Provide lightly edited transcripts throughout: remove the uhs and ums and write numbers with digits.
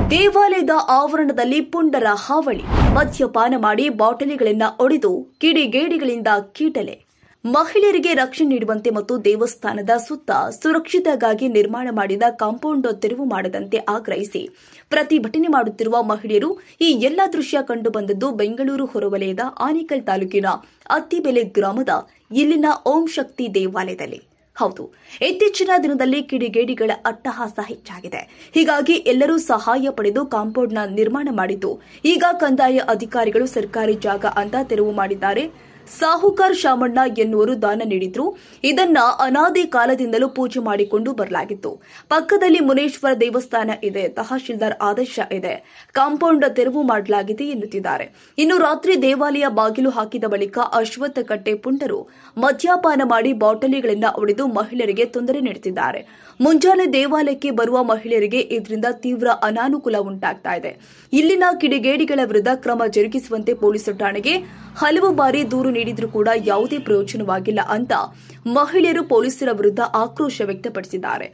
ದೇವಾಲಯದ ಆವರಣದಲ್ಲಿ ಪುಂಡರ ಹಾವಳಿ, ಮದ್ಯಪಾನ ಮಾಡಿ ಬಾಟಲಿಗಳನ್ನು ಒಡೆದು ಕಿಡಿಗೇಡಿಗಳಿಂದ ಕೀಟಲೆ. ಮಹಿಳೆಯರಿಗೆ ರಕ್ಷಣೆ ನೀಡುವಂತೆ ಮತ್ತು ದೇವಸ್ಥಾನದ ಸುತ್ತ ಸುರಕ್ಷತೆಗಾಗಿ ನಿರ್ಮಾಣ ಮಾಡಿದ ಕಾಂಪೌಂಡ್ ತೆರವು ಮಾಡದಂತೆ ಆಗ್ರಹಿಸಿ ಪ್ರತಿಭಟನೆ ಮಾಡುತ್ತಿರುವ ಮಹಿಳೆಯರು. ಈ ಎಲ್ಲಾ ದೃಶ್ಯ ಕಂಡುಬಂದದ್ದು ಬೆಂಗಳೂರು ಹೊರವಲಯದ ಆನೇಕಲ್ ತಾಲೂಕಿನ ಅತ್ತಿಬೆಲೆ ಗ್ರಾಮದ ಇಲ್ಲಿನ ಓಂ ಶಕ್ತಿ ದೇವಾಲಯದಲ್ಲಿ. ಹೌದು, ಇತ್ತೀಚಿನ ದಿನದಲ್ಲಿ ಕಿಡಿಗೇಡಿಗಳ ಅಟ್ಟಹಾಸ ಹೆಚ್ಚಾಗಿದೆ. ಹೀಗಾಗಿ ಎಲ್ಲರೂ ಸಹಾಯ ಪಡೆದು ಕಾಂಪೌಂಡ್ನ ನಿರ್ಮಾಣ ಮಾಡಿದ್ದು, ಈಗ ಕಂದಾಯ ಅಧಿಕಾರಿಗಳು ಸರ್ಕಾರಿ ಜಾಗ ಅಂತ ತೆರವು ಮಾಡಿದ್ದಾರೆ. ಸಾಹುಕಾರ್ ಶಾಮಣ್ಣ ಎನ್ನುವರು ದಾನ ನೀಡಿದ್ರು. ಇದನ್ನ ಅನಾದಿ ಕಾಲದಿಂದಲೂ ಪೂಜೆ ಮಾಡಿಕೊಂಡು ಬರಲಾಗಿತ್ತು. ಪಕ್ಕದಲ್ಲಿ ಮುನೇಶ್ವರ ದೇವಸ್ಥಾನ ಇದೆ, ತಹಶೀಲ್ದಾರ್ ಆದೇಶ ಇದೆ, ಕಾಂಪೌಂಡ್ ತೆರವು ಮಾಡಲಾಗಿದೆ ಎನ್ನುತ್ತಿದ್ದಾರೆ. ಇನ್ನು ರಾತ್ರಿ ದೇವಾಲಯ ಬಾಗಿಲು ಹಾಕಿದ ಬಳಿಕ ಅಶ್ವತ್ಥ ಕಟ್ಟೆ ಪುಂಡರು ಮದ್ಯಪಾನ ಮಾಡಿ ಬಾಟಲಿಗಳನ್ನು ಒಡೆದು ಮಹಿಳೆಯರಿಗೆ ತೊಂದರೆ ನೀಡುತ್ತಿದ್ದಾರೆ. ಮುಂಜಾನೆ ದೇವಾಲಯಕ್ಕೆ ಬರುವ ಮಹಿಳೆಯರಿಗೆ ಇದರಿಂದ ತೀವ್ರ ಅನಾನುಕೂಲ ಉಂಟಾಗ್ತಾ ಇದೆ. ಇಲ್ಲಿನ ಕಿಡಿಗೇಡಿಗಳ ವಿರುದ್ಧ ಕ್ರಮ ಜರುಗಿಸುವಂತೆ ಪೊಲೀಸ್ ಠಾಣೆಗೆ ಹಲವು ಬಾರಿ ದೂರು ನೀಡಿದ್ರೂ ಕೂಡ ಯಾವುದೇ ಪ್ರಯೋಜನವಾಗಿಲ್ಲ ಅಂತ ಮಹಿಳೆಯರು ಪೊಲೀಸರ ವಿರುದ್ಧ ಆಕ್ರೋಶ ವ್ಯಕ್ತಪಡಿಸಿದ್ದಾರೆ.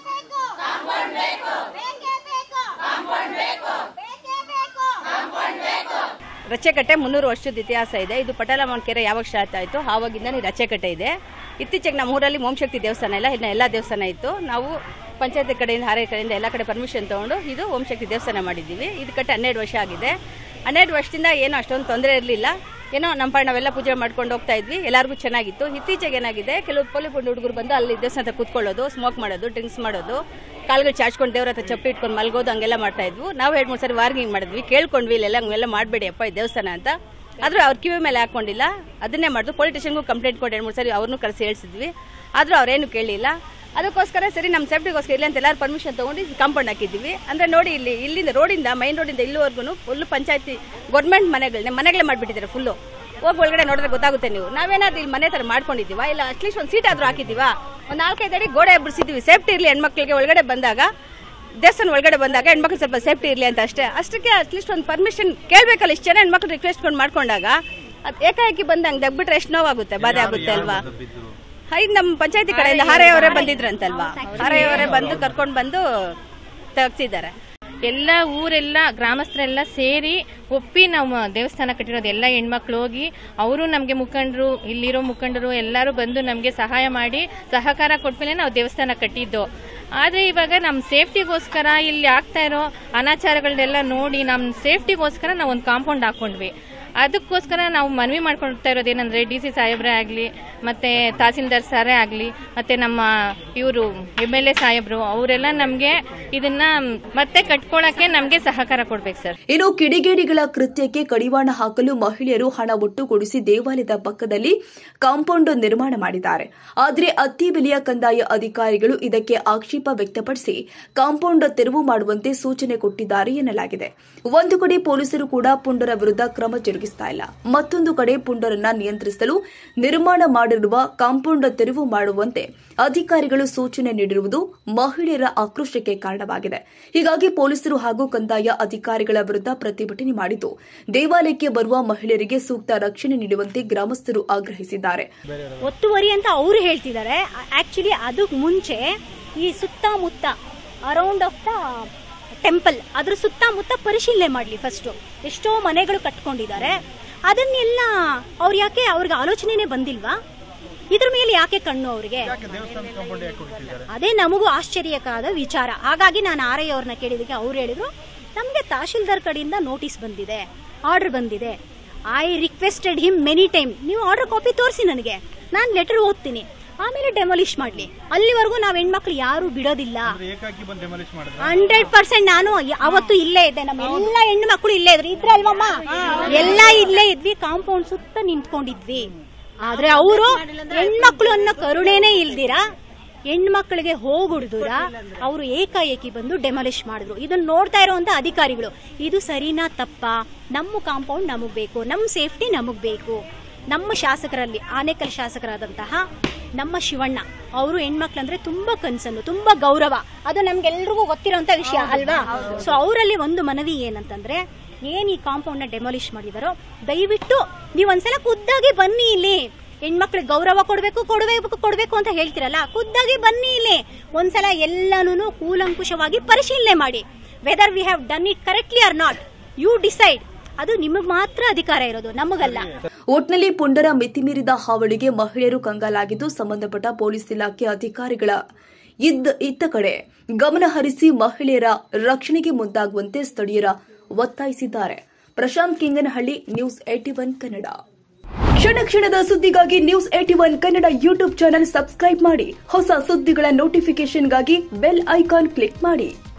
ರಚ್ಚೆಕಟ್ಟೆ 300 ವರ್ಷದ ಇತಿಹಾಸ ಇದೆ. ಇದು ಪಟಾಲಮ್ಮನ ಕೆರೆ ಯಾವಾಗ ಸ್ಟಾರ್ಟ್ ಆಯಿತು ಆವಾಗಿಂದ ರಚ್ಚೆಕಟ್ಟೆ ಇದೆ. ಇತ್ತೀಚೆಗೆ ನಮ್ಮ ಊರಲ್ಲಿ ಓಂ ಶಕ್ತಿ ದೇವಸ್ಥಾನ ಇಲ್ಲ, ಇನ್ನು ಎಲ್ಲ ದೇವಸ್ಥಾನ ಇತ್ತು. ನಾವು ಪಂಚಾಯತ್ ಕಡೆಯಿಂದ ಹಾರೈ ಕಡೆಯಿಂದ ಎಲ್ಲ ಕಡೆ ಪರ್ಮಿಷನ್ ತಗೊಂಡು ಇದು ಓಂ ಶಕ್ತಿ ದೇವಸ್ಥಾನ ಮಾಡಿದ್ದೀವಿ. ಇದು ಕಟ್ಟೆ 12 ವರ್ಷ ಆಗಿದೆ. 12 ವರ್ಷದಿಂದ ಏನೋ ಅಷ್ಟೊಂದು ತೊಂದರೆ ಇರಲಿಲ್ಲ. ಏನೋ ನಮ್ಮ ನಾವೆಲ್ಲ ಪೂಜೆ ಮಾಡ್ಕೊಂಡು ಹೋಗ್ತಾ ಇದ್ವಿ, ಎಲ್ಲರಿಗೂ ಚೆನ್ನಾಗಿತ್ತು. ಇತ್ತೀಚೆಗೆ ಏನಾಗಿದೆ, ಕೆಲವು ಪೊಲೀಸ್ ಹುಡುಗರು ಬಂದು ಅಲ್ಲಿ ದೇವಸ್ಥಾನ ಕೂತ್ಕೊಳ್ಳೋದು, ಸ್ಮೋಕ್ ಮಾಡೋದು, ಡ್ರಿಂಕ್ಸ್ ಮಾಡೋದು, ಕಾಲ್ಗಳು ಚಾಚ್ಕೊಂಡು ದೇವ್ರ ಹತ್ರ ಚಪ್ಪಲಿ ಇಟ್ಕೊಂಡು ಮಲ್ಗೋದು, ಹಂಗೆಲ್ಲ ಮಾಡ್ತಾ ಇದ್ವು. ನಾವು 2-3 ಸರಿ ವಾರ್ನಿಂಗ್ ಮಾಡಿದ್ವಿ, ಕೇಳ್ಕೊಂಡ್ವಿ, ಇಲ್ಲೆಲ್ಲ ಮಾಡಬೇಡಿ ಅಪ್ಪ ಈ ದೇವಸ್ಥಾನ ಅಂತ. ಆದ್ರೂ ಅವ್ರ ಕಿವಿ ಮೇಲೆ ಹಾಕೊಂಡಿಲ್ಲ, ಅದನ್ನೇ ಮಾಡಿದ್ರು. ಪೊಲೀಸ್ ಸ್ಟೇಷನ್ಗೂ ಕಂಪ್ಲೇಂಟ್ ಕೊಟ್ಟು 2-3 ಸರಿ ಅವ್ರನ್ನೂ ಕರೆಸಿ ಹೇಳಿಸಿದ್ವಿ, ಆದ್ರೂ ಅವ್ರೇನು ಕೇಳಿಲ್ಲ. ಅದಕ್ಕೋಸ್ಕರ ಸರಿ ನಮ್ಮ ಸೇಫ್ಟಿಗೋಸ್ಕರ ಇಲ್ಲ ಅಂತ ಎಲ್ಲರೂ ಪರ್ಮಿಷನ್ ತಗೊಂಡು ಕಾಂಪೌಂಡ್ ಹಾಕಿದ್ದೀವಿ. ಅಂದ್ರೆ ನೋಡಿ, ಇಲ್ಲಿಂದ ರೋಡಿಂದ ಮೈನ್ ರೋಡಿಂದ ಇಲ್ಲಿವರೆಗೂ ಫುಲ್ ಪಂಚಾಯತಿ ಗೌರ್ಮೆಂಟ್ ಮನೆಗಳೇ ಮಾಡಿಬಿಟ್ಟಿದ್ದಾರೆ. ಫುಲ್ಲು ಹೋಗಿ ಒಳಗಡೆ ನೋಡಿದ್ರೆ ಗೊತ್ತಾಗುತ್ತೆ ನೀವು. ನಾವೇನಾದ್ರೂ ಇಲ್ಲಿ ಮನೆ ತರ ಮಾಡ್ಕೊಂಡಿದ್ದೀವಾ, ಇಲ್ಲ ಅಟ್ಲೀಸ್ಟ್ ಒಂದು ಸೀಟ್ ಆದ್ರೂ ಹಾಕಿದ್ದೀವಾ, ಒಂದು 4-5 ಅಡಿ ಗೋಡೆ ಎಬ್ಬರಿಸಿದ್ವಿ. ಸೇಫ್ಟಿ ಇರಲಿ ಹೆಣ್ಮಕ್ಳಿಗೆ, ಒಳಗಡೆ ಬಂದಾಗ ದೇವಸ್ಥಾನ ಒಳಗಡೆ ಬಂದಾಗ ಹೆಣ್ಮಕ್ಳು ಸ್ವಲ್ಪ ಸೇಫ್ಟಿ ಇರಲಿ ಅಂತ ಅಷ್ಟಕ್ಕೆ ಅಟ್ಲೀಸ್ಟ್ ಒಂದು ಪರ್ಮಿಷನ್ ಕೇಳಬೇಕಲ್ಲ. ಇಷ್ಟು ಜನ ಹೆಣ್ಮಕ್ಳು ರಿಕ್ವೆಸ್ಟ್ ಮಾಡ್ಕೊಂಡಾಗ ಅದು ಏಕಾಏಕಿ ಬಂದಂಗೆ ದಗ್ಬಿಟ್ರೆ ಎಷ್ಟು ನೋವಾಗುತ್ತೆ, ಬಾಧೆ ಆಗುತ್ತೆ ಅಲ್ವಾ. ಇದು ನಮ್ಮ ಪಂಚಾಯತಿ ಕಡೆಯಿಂದ ಹಾರೆಯವರೇ ಬಂದಿದ್ರಂತಲ್ವಾ, ಹಾರೆಯವರೇ ಬಂದು ಕರ್ಕೊಂಡು ಬಂದು ತೆಗ್ಸಿದ್ದಾರೆ. ಎಲ್ಲ ಊರೆಲ್ಲ ಗ್ರಾಮಸ್ಥರೆಲ್ಲ ಸೇರಿ ಒಪ್ಪಿ ನಾವು ದೇವಸ್ಥಾನ ಕಟ್ಟಿರೋದು. ಎಲ್ಲ ಹೆಣ್ಮಕ್ಳು ಹೋಗಿ ಅವರು ನಮಗೆ ಮುಖಂಡರು, ಇಲ್ಲಿರೋ ಮುಖಂಡರು ಎಲ್ಲರೂ ಬಂದು ನಮಗೆ ಸಹಾಯ ಮಾಡಿ ಸಹಕಾರ ಕೊಟ್ಮೇಲೆ ನಾವು ದೇವಸ್ಥಾನ ಕಟ್ಟಿದ್ದು. ಆದರೆ ಇವಾಗ ನಮ್ಮ ಸೇಫ್ಟಿಗೋಸ್ಕರ ಇಲ್ಲಿ ಆಗ್ತಾ ಇರೋ ಅನಾಚಾರಗಳನ್ನೆಲ್ಲ ನೋಡಿ ನಮ್ಮ ಸೇಫ್ಟಿಗೋಸ್ಕರ ನಾವು ಒಂದು ಕಾಂಪೌಂಡ್ ಹಾಕೊಂಡ್ವಿ. ಅದಕ್ಕೋಸ್ಕರ ನಾವು ಮನವಿ ಮಾಡ್ಕೊಳ್ತಾ ಇರೋದೇನೆಂದ್ರೆ DC ಸಾಹೇಬ್ರೇ ಆಗಲಿ, ಮತ್ತೆ ತಹಸೀಲ್ದಾರ್ ಸಾರೇ ಆಗಲಿ, ಮತ್ತೆ ನಮ್ಮ ಇವರು MLA ಸಾಹೇಬ್ರು ಅವರೆಲ್ಲ ನಮಗೆ ಇದನ್ನ ಮತ್ತೆ ಕಟ್ಕೊಳ್ಳಕ್ಕೆ ನಮಗೆ ಸಹಕಾರ ಕೊಡ್ಬೇಕು ಸರ್. ಇನ್ನು ಕಿಡಿಗೇಡಿಗಳ ಕೃತ್ಯಕ್ಕೆ ಕಡಿವಾಣ ಹಾಕಲು ಮಹಿಳೆಯರು ಹಣ ಒಟ್ಟುಗೂಡಿಸಿ ದೇವಾಲಯದ ಪಕ್ಕದಲ್ಲಿ ಕಾಂಪೌಂಡ್ ನಿರ್ಮಾಣ ಮಾಡಿದ್ದಾರೆ. ಆದರೆ ಅತ್ತಿಬೆಲೆಯ ಕಂದಾಯ ಅಧಿಕಾರಿಗಳು ಇದಕ್ಕೆ ಆಕ್ಷೇಪ ವ್ಯಕ್ತಪಡಿಸಿ ಕಾಂಪೌಂಡ್ ತೆರವು ಮಾಡುವಂತೆ ಸೂಚನೆ ಕೊಟ್ಟಿದ್ದಾರೆ ಎನ್ನಲಾಗಿದೆ. ಒಂದು ಕಡೆ ಪೊಲೀಸರು ಕೂಡ ಪುಂಡರ ವಿರುದ್ಧ ಕ್ರಮ ಜರುಗಿಸ್ತಾ ಇಲ್ಲ, ಮತ್ತೊಂದು ಕಡೆ ಪುಂಡರನ್ನ ನಿಯಂತ್ರಿಸಲು ನಿರ್ಮಾಣ ಮಾಡಿರುವ ಕಾಂಪೌಂಡ್ ತೆರವು ಮಾಡುವಂತೆ ಅಧಿಕಾರಿಗಳು ಸೂಚನೆ ನೀಡಿರುವುದು ಮಹಿಳೆಯರ ಆಕ್ರೋಶಕ್ಕೆ ಕಾರಣವಾಗಿದೆ. ಹೀಗಾಗಿ ಪೊಲೀಸರು ಹಾಗೂ ಕಂದಾಯ ಅಧಿಕಾರಿಗಳ ವಿರುದ್ಧ ಪ್ರತಿಭಟನೆ ಮಾಡಿದ್ದು, ದೇವಾಲಯಕ್ಕೆ ಬರುವ ಮಹಿಳೆಯರಿಗೆ ಸೂಕ್ತ ರಕ್ಷಣೆ ನೀಡುವಂತೆ ಗ್ರಾಮಸ್ಥರು ಆಗ್ರಹಿಸಿದ್ದಾರೆ. ಒತ್ತುವರಿ ಅಂತ ಅವರು ಹೇಳ್ತಿದ್ದಾರೆ. ಆಕ್ಚುಲಿ ಅದಕ್ಕೆ ಮುಂಚೆ ಈ ಸುತ್ತಮುತ್ತ ಅರೌಂಡ್ ಆಫ್ ದ ಟೆಂಪಲ್ ಅದ್ರ ಸುತ್ತಮುತ್ತ ಪರಿಶೀಲನೆ ಮಾಡಲಿ. ಫಸ್ಟ್ ಎಷ್ಟೋ ಮನೆಗಳು ಕಟ್ಕೊಂಡಿದ್ದಾರೆ, ಅದನ್ನೆಲ್ಲ ಅವ್ರು ಯಾಕೆ ಅವ್ರಿಗೆ ಆಲೋಚನೆನೇ ಬಂದಿಲ್ವಾ? ಇದ್ರ ಮೇಲೆ ಯಾಕೆ ಕಣ್ಣು ಅವ್ರಿಗೆ? ಅದೇ ನಮಗೂ ಆಶ್ಚರ್ಯಕರ ವಿಚಾರ. ಹಾಗಾಗಿ ನಾನು RI ಅವ್ರನ್ನ ಕೇಳಿದಕ್ಕೆ ಅವ್ರು ಹೇಳಿದ್ರು, ನಮಗೆ ತಹಶೀಲ್ದಾರ್ ಕಡೆಯಿಂದ ನೋಟಿಸ್ ಬಂದಿದೆ, ಆರ್ಡರ್ ಬಂದಿದೆ. I requested him many time, ನೀವು ಆರ್ಡರ್ ಕಾಪಿ ತೋರಿಸಿ ನನಗೆ, ನಾನು ಲೆಟರ್ ಓದ್ತೀನಿ, ಆಮೇಲೆ ಡೆಮಾಲಿಷ್ ಮಾಡ್ಲಿ. ಅಲ್ಲಿವರೆಗೂ ನಾವ್ ಹೆಣ್ಮಕ್ಳು ಯಾರು ಬಿಡೋದಿಲ್ಲ. 100% ನಾನು ಅವತ್ತು ಇಲ್ಲೇ ಇದ್ದೆ, ನಮ್ಮ ಎಲ್ಲ ಹೆಣ್ಣು ಮಕ್ಕಳು ಇಲ್ಲೇ ಇದ್ರು. ಇದ್ರಲ್ವಮ್ಮ, ಎಲ್ಲ ಇಲ್ಲೇ ಇದ್ವಿ, ಕಾಂಪೌಂಡ್ ಸುತ್ತ ನಿಂತ್ಕೊಂಡಿದ್ವಿ. ಆದ್ರೆ ಅವರು ಹೆಣ್ಮಕ್ಳು ಅನ್ನೋ ಕರುಣೆನೇ ಇಲ್ದಿರಾ ಹೆಣ್ಮಕ್ಳಿಗೆ ಹೋಗುಡ್ದೂರ ಅವರು ಏಕಾಏಕಿ ಬಂದು ಡೆಮಾಲಿಷ್ ಮಾಡಿದ್ರು. ಇದನ್ನ ನೋಡ್ತಾ ಇರುವಂತ ಅಧಿಕಾರಿಗಳು ಇದು ಸರಿನಾ ತಪ್ಪಾ? ನಮ್ಮ ಕಾಂಪೌಂಡ್ ನಮಗ್ ಬೇಕು, ನಮ್ಮ ಸೇಫ್ಟಿ ನಮಗ್ ಬೇಕು. ನಮ್ಮ ಶಾಸಕರಲ್ಲಿ ಆನೇಕಲ್ ಶಾಸಕರಾದಂತಹ ನಮ್ಮ ಶಿವಣ್ಣ ಅವರು ಹೆಣ್ಮಕ್ಳಂದ್ರೆ ತುಂಬಾ ಕನ್ಸನ್ನು, ತುಂಬಾ ಗೌರವ, ಅದು ನಮ್ಗೆಲ್ರಿಗೂ ಗೊತ್ತಿರೋಂತ ವಿಷಯ ಅಲ್ವಾ. ಸೊ ಅವರಲ್ಲಿ ಒಂದು ಮನವಿ ಏನಂತಂದ್ರೆ, ಏನ್ ಈ ಕಾಂಪೌಂಡ್ ನ ಡೆಮಾಲಿಷ್ ಮಾಡಿದಾರೋ ದಯವಿಟ್ಟು ನೀವು ಒಂದ್ಸಲ ಖುದ್ದಾಗಿ ಬನ್ನಿ ಇಲ್ಲಿ. ಹೆಣ್ಮಕ್ಳಿಗೆ ಗೌರವ ಕೊಡ್ಬೇಕು ಅಂತ ಹೇಳ್ತಿರಲ್ಲ, ಖುದ್ದಾಗಿ ಬನ್ನಿ ಇಲ್ಲಿ ಒಂದ್ಸಲ ಎಲ್ಲಾನು ಕೂಲಂಕುಷವಾಗಿ ಪರಿಶೀಲನೆ ಮಾಡಿ. Whether we have done it correctly or not, you decide. ಅದು ನಿಮಗೆ ಮಾತ್ರ ಅಧಿಕಾರ ಇರೋದು, ನಮಗಲ್ಲ. ಒಟ್ನಲ್ಲಿ ಪುಂಡರ ಮಿತಿಮೀರಿದ ಹಾವಳಿಗೆ ಮಹಿಳೆಯರು ಕಂಗಾಲಾಗಿದ್ದು ಸಂಬಂಧಪಟ್ಟ ಪೊಲೀಸ್ ಇಲಾಖೆ ಅಧಿಕಾರಿಗಳ ಇತ್ತ ಕಡೆ ಗಮನ ಹರಿಸಿ ಮಹಿಳೆಯರ ರಕ್ಷಣೆಗೆ ಮುಂದಾಗುವಂತೆ ಸ್ಥಳೀಯರ ಒತ್ತಾಯಿಸಿದ್ದಾರೆ. ಪ್ರಶಾಂತ್ ಕಿಂಗನಹಳ್ಳಿ, ನ್ಯೂಸ್ 81 ಕನ್ನಡ. ಕ್ಷಣ ಕ್ಷಣದ ಸುದ್ದಿಗಾಗಿ news 81 Kannada YouTube channel subscribe ಮಾಡಿ. ಹೊಸ ಸುದ್ದಿಗಳ ನೋಟಿಫಿಕೇಶನ್ಗಾಗಿ ಬೆಲ್ ಐಕಾನ್ ಕ್ಲಿಕ್ ಮಾಡಿ.